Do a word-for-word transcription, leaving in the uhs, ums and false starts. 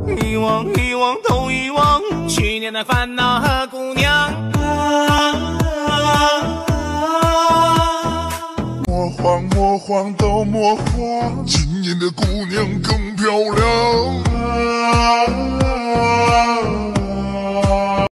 遗忘遗忘都遗忘，去年的烦恼和姑娘。 魔幻魔幻都魔幻，今年的姑娘更漂亮。